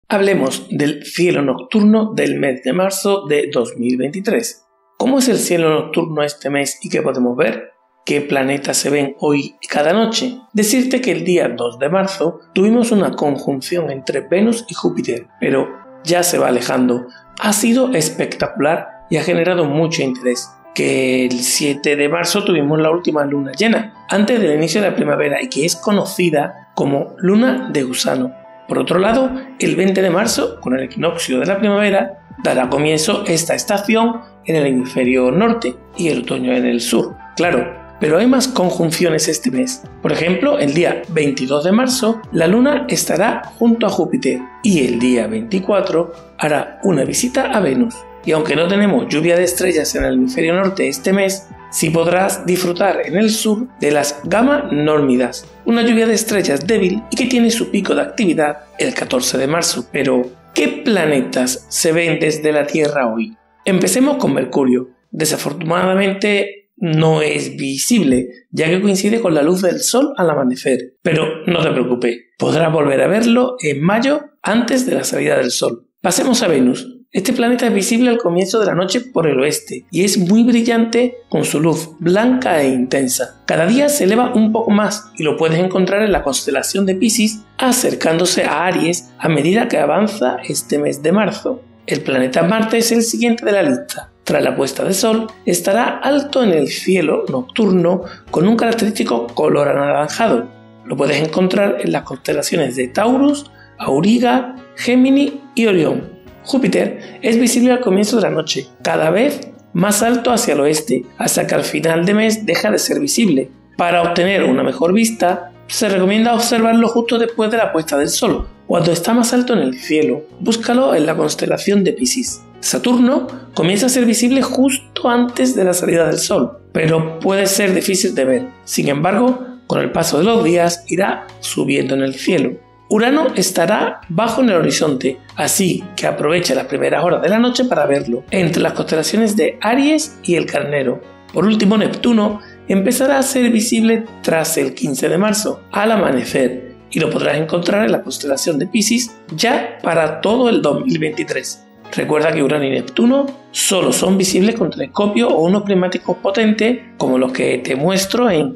Hablemos del cielo nocturno del mes de marzo de 2023. ¿Cómo es el cielo nocturno este mes y qué podemos ver? ¿Qué planetas se ven hoy y cada noche? Decirte que el día 2 de marzo tuvimos una conjunción entre Venus y Júpiter, pero ya se va alejando. Ha sido espectacular y ha generado mucho interés. Que el 7 de marzo tuvimos la última luna llena, antes del inicio de la primavera, y que es conocida como luna de gusano. Por otro lado, el 20 de marzo, con el equinoccio de la primavera, dará comienzo esta estación en el hemisferio norte y el otoño en el sur. Claro, pero hay más conjunciones este mes. Por ejemplo, el día 22 de marzo, la luna estará junto a Júpiter y el día 24 hará una visita a Venus. Y aunque no tenemos lluvia de estrellas en el hemisferio norte este mes, sí podrás disfrutar en el sur de las Gamma Nórmidas, una lluvia de estrellas débil y que tiene su pico de actividad el 14 de marzo. Pero, ¿qué planetas se ven desde la Tierra hoy? Empecemos con Mercurio. Desafortunadamente no es visible, ya que coincide con la luz del Sol al amanecer. Pero no te preocupes, podrás volver a verlo en mayo antes de la salida del Sol. Pasemos a Venus. Este planeta es visible al comienzo de la noche por el oeste y es muy brillante con su luz blanca e intensa. Cada día se eleva un poco más y lo puedes encontrar en la constelación de Piscis, acercándose a Aries a medida que avanza este mes de marzo. El planeta Marte es el siguiente de la lista. Tras la puesta de sol, estará alto en el cielo nocturno con un característico color anaranjado. Lo puedes encontrar en las constelaciones de Taurus, Auriga, Gémini y Orión. Júpiter es visible al comienzo de la noche, cada vez más alto hacia el oeste, hasta que al final de mes deja de ser visible. Para obtener una mejor vista, se recomienda observarlo justo después de la puesta del sol, cuando está más alto en el cielo. Búscalo en la constelación de Piscis. Saturno comienza a ser visible justo antes de la salida del sol, pero puede ser difícil de ver. Sin embargo, con el paso de los días irá subiendo en el cielo. Urano estará bajo en el horizonte, así que aprovecha las primeras horas de la noche para verlo, entre las constelaciones de Aries y el Carnero. Por último, Neptuno empezará a ser visible tras el 15 de marzo, al amanecer, y lo podrás encontrar en la constelación de Piscis ya para todo el 2023. Recuerda que Urano y Neptuno solo son visibles con telescopio o unos prismáticos potentes como los que te muestro en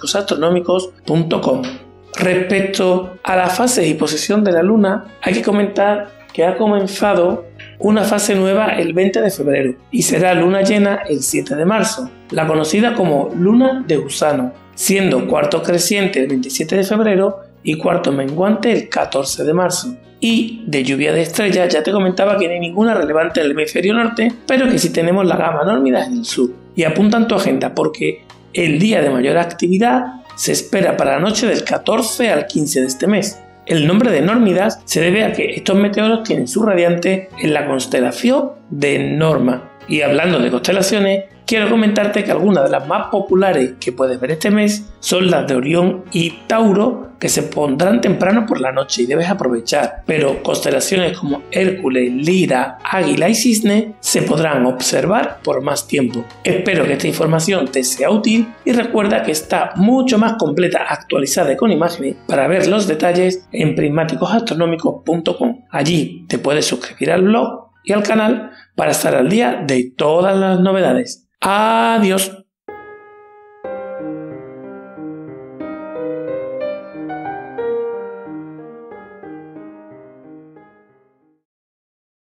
prismáticosastronómicos.com. Respecto a las fases y posición de la Luna, hay que comentar que ha comenzado una fase nueva el 20 de febrero y será luna llena el 7 de marzo, la conocida como luna de gusano, siendo cuarto creciente el 27 de febrero y cuarto menguante el 14 de marzo. Y de lluvia de estrellas ya te comentaba que no hay ninguna relevante en el hemisferio norte, pero que sí tenemos la Gamma Nórmidas en el sur. Y apunta en tu agenda porque el día de mayor actividad se espera para la noche del 14 al 15 de este mes. El nombre de Nórmidas se debe a que estos meteoros tienen su radiante en la constelación de Norma. Y hablando de constelaciones, quiero comentarte que algunas de las más populares que puedes ver este mes son las de Orión y Tauro, que se pondrán temprano por la noche y debes aprovechar, pero constelaciones como Hércules, Lira, Águila y Cisne se podrán observar por más tiempo. Espero que esta información te sea útil y recuerda que está mucho más completa, actualizada y con imágenes para ver los detalles en prismáticosastronómicos.com. Allí te puedes suscribir al blog y al canal para estar al día de todas las novedades. Adiós.